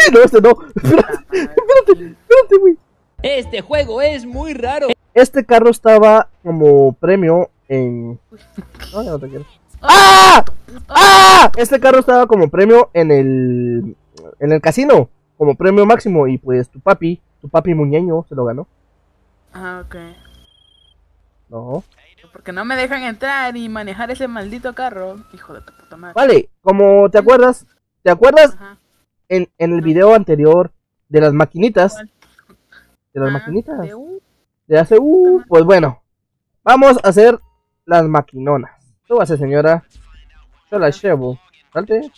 No, este no. Espérate, güey. Este juego es muy raro. Este carro estaba como premio en... No, ya no te quiero. ¡Ah! ¡Ah! Este carro estaba como premio en el casino. Como premio máximo. Y pues tu papi muñeño se lo ganó. Ah, ok. No. Porque no me dejan entrar y manejar ese maldito carro. Hijo de tu puta madre. Vale, como te acuerdas Ajá. en el video anterior de las maquinitas. ¿Cuál? De las Ah, maquinitas. de De hace, pues bueno. Vamos a hacer las maquinonas. Súbase, señora. Yo la llevo. Salte.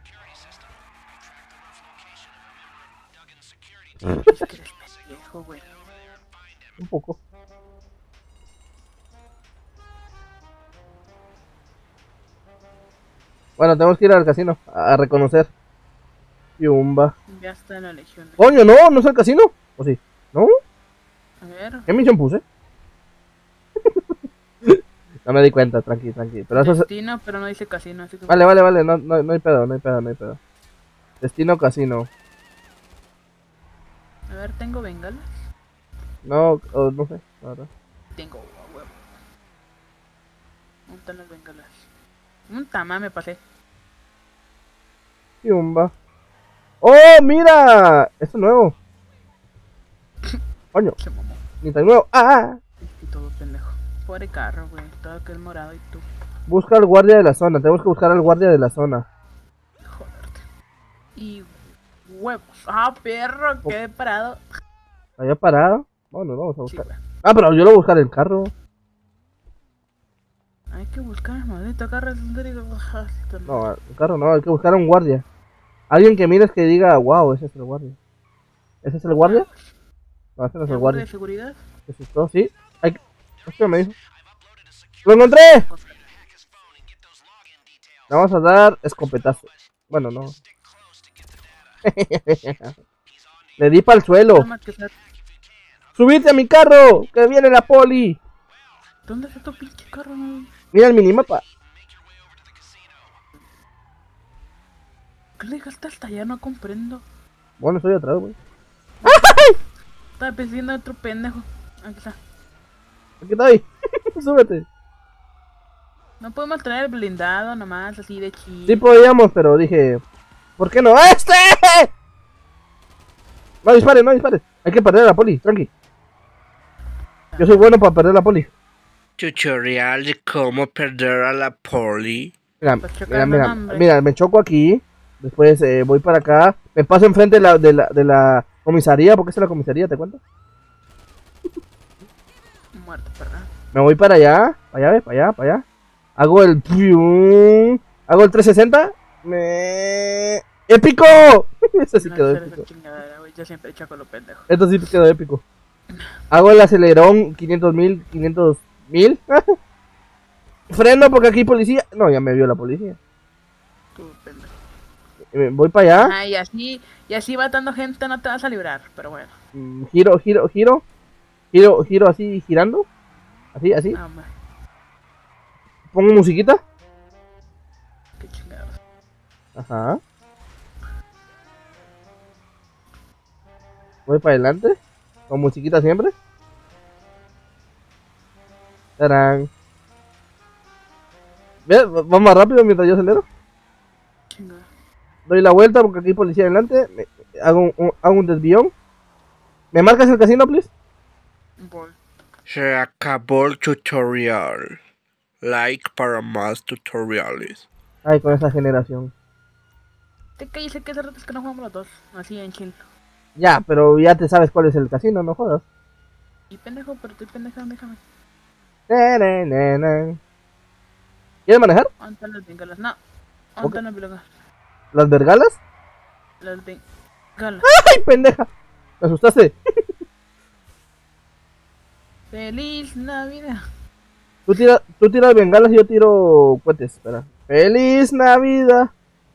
Es que eres pendejo, güey. Un poco. Bueno, tenemos que ir al casino a reconocer. Yumba. Ya está en la legión. Coño, no es el casino. ¿O sí? ¿No? A ver. ¿Qué misión puse? No me di cuenta, tranqui. Pero eso es... Destino, pero no dice casino, así que... Vale, no hay pedo. Destino casino. A ver, ¿tengo bengalas? No, no sé, la verdad. Tengo, a huevo. ¿Dónde están las bengalas? Un tama me pasé. Yumba. ¡Oh, mira! Esto es nuevo. Coño, Se mamó. ni tan nuevo. ¡Ah! Y todo pendejo. Pobre carro, güey. Todo aquel morado y tú. Busca al guardia de la zona. Tenemos que buscar al guardia de la zona. Joderte. Y huevos. Ah, perro, quedé parado. ¿Había parado? Bueno, vamos a Sí, buscar. güey. Ah, pero yo lo voy a buscar el carro. Hay que buscar el maldito carro. No, el carro no, hay que buscar a un guardia. Alguien que mires que diga, wow, ese es el guardia. ¿Ese es el guardia? No, ese no es el guardia. de seguridad? ¿Eso es todo? Sí. Hay que... ¿Qué me dijo? ¡Lo encontré! Le vamos a dar escopetazo. Bueno, no. Le di para el suelo. ¡Subite a mi carro! ¡Que viene la poli! ¿Dónde está tu pinche carro, güey? Mira el minimapa. ¿Qué le dejaste hasta allá? No comprendo. Bueno, estoy atrás, güey. Estaba persiguiendo a otro pendejo. Aquí está. Aquí estoy. Súbete. No podemos traer el blindado nomás, así de chido. Sí podíamos, pero dije... ¿Por qué no? ¡Este! No dispare. Hay que perder a la poli, tranqui. Yo soy bueno para perder a la poli. Tutorial de cómo perder a la poli. Mira, Pues chocando nombre. mira, me choco aquí. Después voy para acá. Me paso enfrente de la comisaría. ¿Por qué es la comisaría? ¿Te cuento? Muerto, ¿verdad? Me voy para allá. Para allá. Hago el... Hago el 360. ¡Épico! Ese sí No quedó hacer esa épico. chingadera, güey. Yo siempre choco lo pendejo. Esto sí quedó épico. Hago el acelerón 500.000. Freno porque aquí hay policía. No, ya me vio la policía. Tú, pendejo. Voy para allá. Ah, y así matando gente no te vas a librar, pero bueno. Giro así girando. Así. No, hombre. Pongo musiquita. Qué chingados. Ajá. Voy para adelante. Con musiquita siempre. Tarán. ¿Ves? Vamos más rápido mientras yo acelero. Chingada. Doy la vuelta porque aquí hay policía adelante. Hago un desvión. ¿Me marcas el casino, please? Voy. Se acabó el tutorial. Like para más tutoriales. Ay, con esa generación. Te calles que hace rato es que no jugamos los dos. Así en chill. Ya, pero ya te sabes cuál es el casino, no jodas. Y pendejo, pero estoy pendejo, déjame. ¿Quieres manejar? ¿Dónde están las bengalas? No. ¿Dónde están las bengalas? ¿Las vergalas? Las bengalas. ¡Ay, pendeja! ¿Me asustaste? ¡Feliz Navidad! Tú tiras bengalas y yo tiro cohetes. Espera. ¡Feliz Navidad!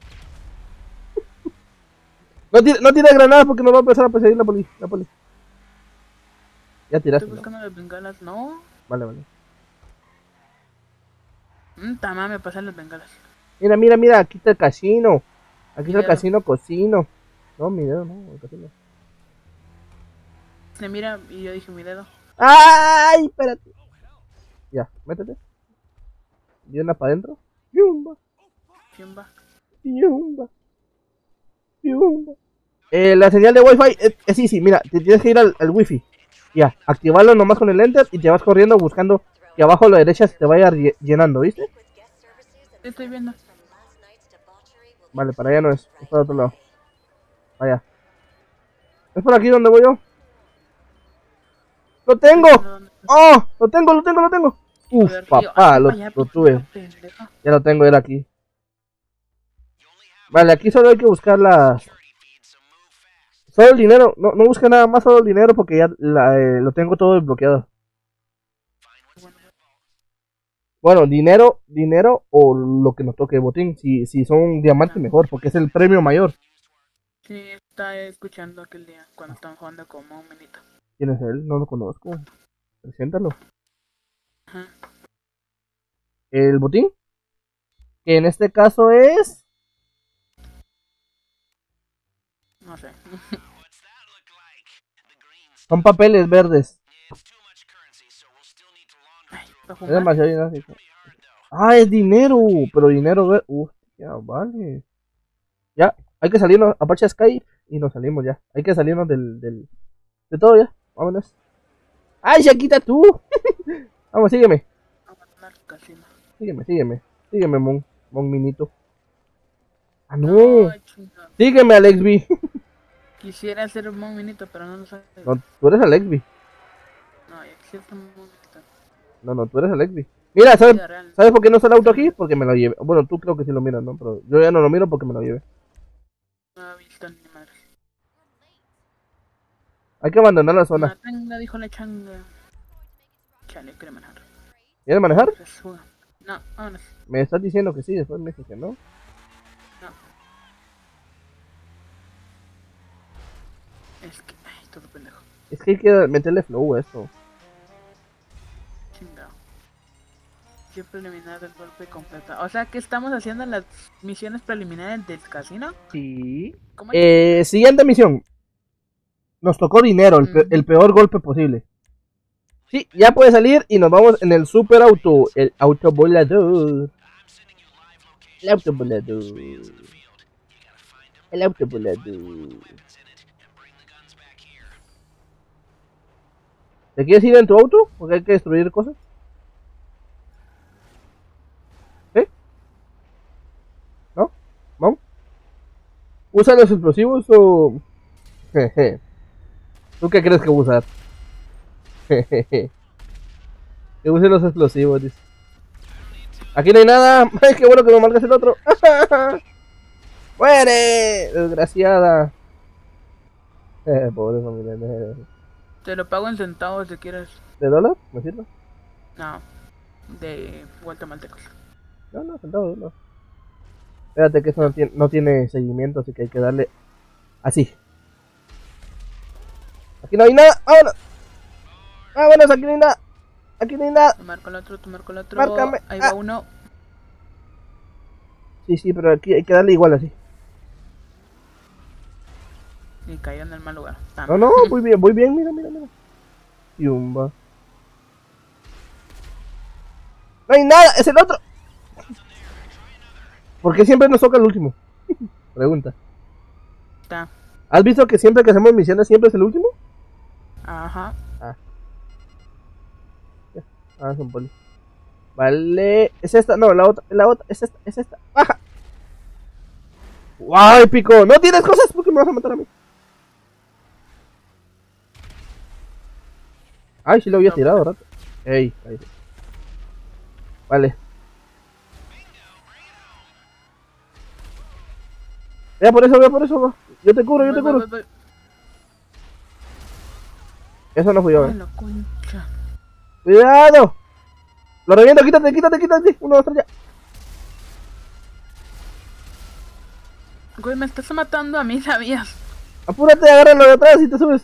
No tires granadas porque nos va a empezar a perseguir la poli. Ya tiraste, Estoy ¿no? buscando las bengalas, no. Vale. Tama, me pasan las bengalas. Mira, aquí está el casino. Aquí está el Mira. casino cocino. No, mi dedo, no, casi no. Se mira y yo dije mi dedo. ¡Ay! Espérate. Ya, métete. Y una para adentro. Yumba, Chimba. yumba, yumba. La señal de wifi es easy, mira, te tienes que ir al wifi. Ya, activarlo nomás con el enter y te vas corriendo buscando que abajo a la derecha se te vaya llenando, ¿viste? Estoy viendo. Vale, para allá no es para otro lado. Allá. ¿Es por aquí donde voy yo? ¡Lo tengo! ¡Oh! ¡Lo tengo! Uf, papá, lo tuve. Ya lo tengo, era aquí. Vale, aquí solo hay que buscar las... Solo el dinero, no busque nada más, solo el dinero porque ya lo tengo todo desbloqueado. Bueno, dinero o lo que nos toque botín. Si son diamantes mejor, porque es el premio mayor. Sí, está escuchando aquel día cuando estaban jugando como un minito. ¿Quién es él? No lo conozco. Preséntalo. Ajá. El botín, que en este caso es... No sé. Son papeles verdes. Ay, para Es fumar. demasiado dinámico. Ah, es dinero, pero dinero verde. Ya, vale. Ya, hay que salirnos, apache Skype y nos salimos ya. Hay que salirnos de todo ya. Vámonos. ¡Ay, Shakita, tú! Vamos, sígueme. Abandonar el casino. Sígueme, Mon Minito. Ah, no. Ay, chingada. Sígueme, Alex B. Quisiera ser un minito, pero no lo sé. No, tú eres Alex B. No, ya quisiera ser un minito. No, tú eres Alex B. Mira, ¿sabes Vida real. por qué no está el auto aquí? Porque me lo llevé. Bueno, tú creo que sí lo miras, ¿no? Pero yo ya no lo miro porque me lo llevé. No he visto ni madre. Hay que abandonar la zona. La tanga, dijo la changa. Chale, quiere manejar. ¿Quieres manejar? Se suda. No, vámonos. Me estás diciendo que sí, después me dices que no. No. Es que, ay, todo pendejo. Es que hay que meterle flow a esto. Chingado. Qué preliminar del golpe completo. O sea, que estamos haciendo las misiones preliminares del casino. Sí. ¿Cómo? Siguiente misión. Nos tocó dinero, el peor golpe posible. Sí, ya puede salir y nos vamos en el super auto. El auto volador. El auto volador. El auto volador. ¿Te quieres ir en tu auto? Porque hay que destruir cosas. ¿Eh? ¿No? ¿Vamos? ¿Usa los explosivos o...? Jeje. ¿Tú qué crees que voy a usar? Jejeje. Que use los explosivos, dice. Aquí no hay nada. Ay, qué bueno que me marcas el otro. ¡Muere! Desgraciada. Pobre familia. Te lo pago en centavos si quieres. ¿De dólar? ¿Me sirve? No. De vuelta maltecos. No, centavos, no. Espérate que eso no tiene seguimiento, así que hay que darle así. Aquí no hay nada. ¡Vámonos! ¡Vámonos! Aquí no hay nada. Aquí no hay nada. Te marco el otro, te marco el otro. Márcame. Ahí va uno. Sí, pero aquí hay que darle igual así. Y cayó en el mal lugar. Ah, No, muy bien, mira. Yumba. No hay nada, es el otro. ¿Por qué siempre nos toca el último? Pregunta. Está. ¿Has visto que siempre que hacemos misiones siempre es el último? Ajá. Es un poli. Vale, es esta, no, la otra, es esta. ¡Baja! ¡Guay, pico! ¡No tienes cosas! ¿Por qué me vas a matar a mí? Ay, sí lo había tirado, rato. Ey, ahí. Vale. Vea por eso, va. Yo te curo. Voy. Eso no fui yo, Ay, la concha. ¡Cuidado! Lo reviento, quítate. 1, 2, 3, ya. Güey, me estás matando a mí, ¿sabías? Apúrate, agárralo de atrás y te subes.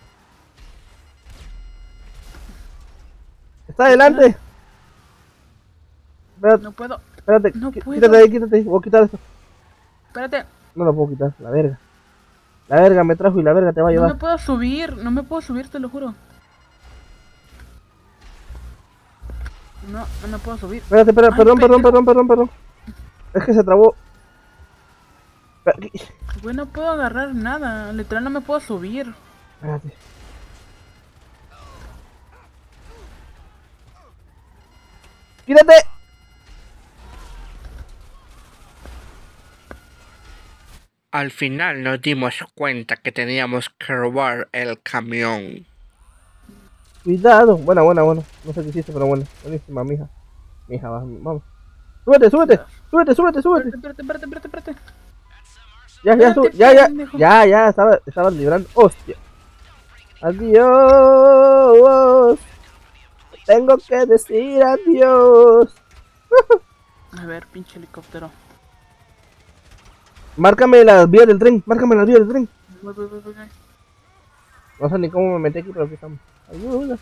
Está adelante. Espérate, No puedo. espérate. No puedo. Quítate ahí. Voy a quitar esto. Espérate. No lo puedo quitar, la verga. La verga me trajo y la verga te va a No llevar. me puedo subir, no me puedo subir, te lo juro. No, no me puedo subir. Espérate, espera, Ay, perdón. pendejo. Es que se trabó. Güey, no puedo agarrar nada. Literal, no me puedo subir. Espérate. ¡Quítate! Al final nos dimos cuenta que teníamos que robar el camión. Cuidado. Buena. No sé qué hiciste, pero bueno. Buenísima, mija. Mija, vamos. Súbete. Espérate. Ya, Pendejo. ya, estabas librando. Hostia. Adiós. Tengo que decir adiós. A ver, pinche helicóptero. Márcame las vías del tren. Voy. No sé ni cómo me metí aquí, pero aquí estamos. Ayuda.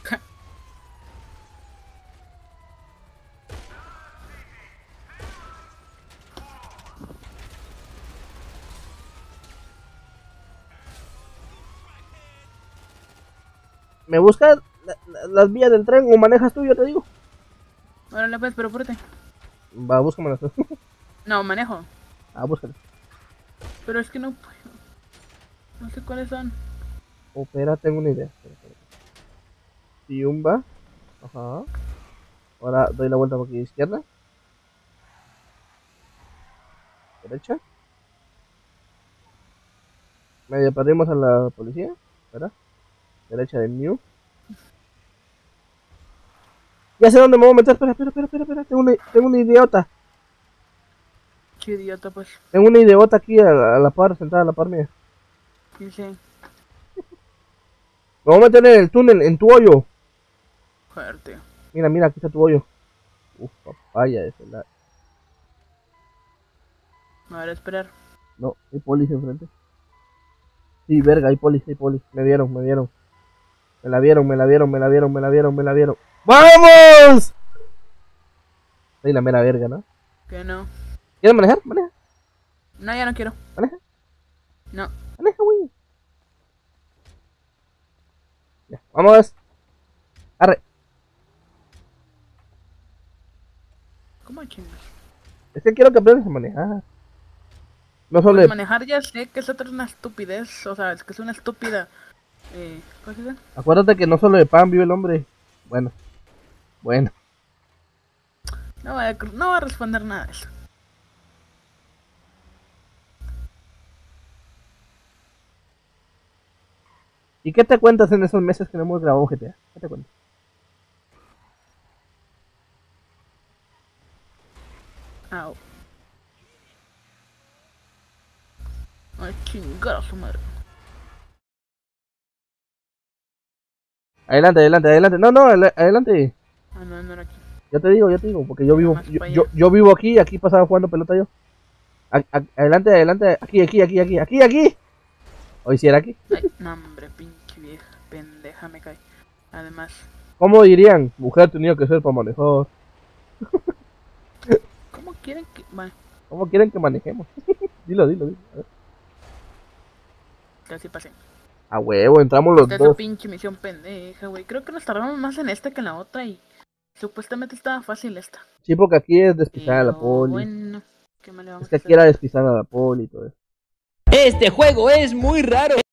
¿Me buscas las vías del tren o manejas tú? Yo te digo. Órale, pues, pero apúrate. Va, búscamelas tú. No, manejo. Búscalas. Pero es que no puedo. No sé cuáles son. Opera, tengo una idea. Espera. Tiumba. Ajá. Ahora doy la vuelta por aquí izquierda. Derecha. Medio perdimos a la policía. ¿Verdad? Derecha de New. Ya sé dónde me voy a meter. Espera. Tengo una idiota. Qué idiota, pues. Tengo una idiota aquí a la par, sentada a la par mía. Dice, Me voy a meter en el túnel, en tu hoyo. fuerte. Mira, aquí está tu hoyo. Uf, papaya ese. A ver, esperar. No, hay polis enfrente. Sí, verga, hay polis. Me vieron. Me la vieron. ¡Vamos! Soy la mera verga, ¿no? Que no. ¿Quieres manejar? Maneja, No, ya no quiero. No. güey. Ya, vamos. Arre. ¿Cómo chingas? Es que quiero que aprendas a manejar. No solo Pues de... manejar ya sé que es otra una estupidez. O sea, es que es una estúpida. ¿Cómo se dice? Acuérdate que no solo de pan vive el hombre. Bueno. No voy a responder nada de eso. ¿Y qué te cuentas en esos meses que no hemos grabado GTA? ¿Qué te cuentas? Au. Ay, chingar a su madre. Adelante. No, adelante. Ah, no, no era aquí. Yo te digo, porque yo vivo, Más pa' allá. yo vivo aquí pasaba jugando pelota yo. Adelante, aquí. Hoy si era aquí. Ay, no, hombre, pinche vieja. Pendeja me cae. Además, ¿Cómo dirían? Mujer tenía que ser para manejar. ¿cómo quieren que.? Bueno, ¿Cómo quieren que manejemos? Dilo. A ver. casi pasé. A huevo, entramos los Esta dos. pinche misión pendeja, güey. Creo que nos tardamos más en esta que en la otra y supuestamente estaba fácil esta. Sí, porque aquí es despistar a la Pero poli. bueno, ¿qué más le vamos Es que a aquí hacer? era despistar a la poli y todo eso. Este juego es muy raro.